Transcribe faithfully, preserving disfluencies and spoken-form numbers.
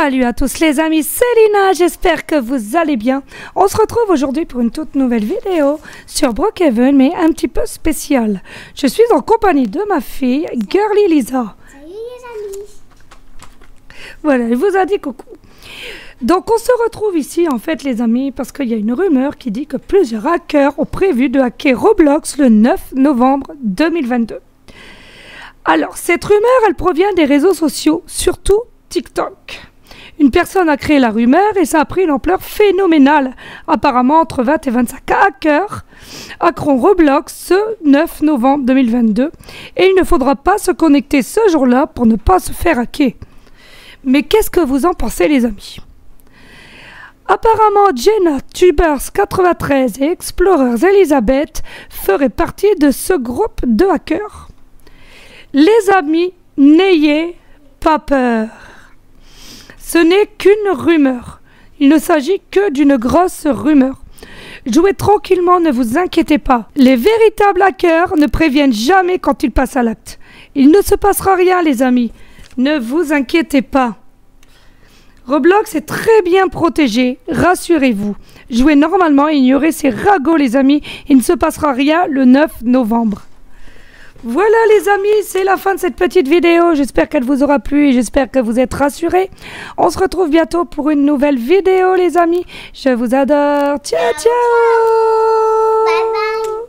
Salut à tous les amis, c'est Lina, j'espère que vous allez bien. On se retrouve aujourd'hui pour une toute nouvelle vidéo sur Brookhaven, mais un petit peu spéciale. Je suis en compagnie de ma fille, Girly Lisa. Salut les amis. Voilà, elle vous a dit coucou. Donc on se retrouve ici en fait les amis parce qu'il y a une rumeur qui dit que plusieurs hackers ont prévu de hacker Roblox le neuf novembre deux mille vingt-deux. Alors cette rumeur elle provient des réseaux sociaux, surtout TikTok. Une personne a créé la rumeur et ça a pris une ampleur phénoménale. Apparemment entre vingt et vingt-cinq hackers hackeront Roblox ce neuf novembre deux mille vingt-deux et il ne faudra pas se connecter ce jour-là pour ne pas se faire hacker. Mais qu'est-ce que vous en pensez les amis? Apparemment, Jenna, Tubers quatre-vingt-treize et Explorers Elizabeth feraient partie de ce groupe de hackers. Les amis, n'ayez pas peur. Ce n'est qu'une rumeur. Il ne s'agit que d'une grosse rumeur. Jouez tranquillement, ne vous inquiétez pas. Les véritables hackers ne préviennent jamais quand ils passent à l'acte. Il ne se passera rien les amis. Ne vous inquiétez pas. Roblox est très bien protégé, rassurez-vous. Jouez normalement et ignorez ces ragots les amis. Il ne se passera rien le neuf novembre. Voilà les amis, c'est la fin de cette petite vidéo. J'espère qu'elle vous aura plu et j'espère que vous êtes rassurés. On se retrouve bientôt pour une nouvelle vidéo les amis. Je vous adore. Ciao ciao. Bye bye.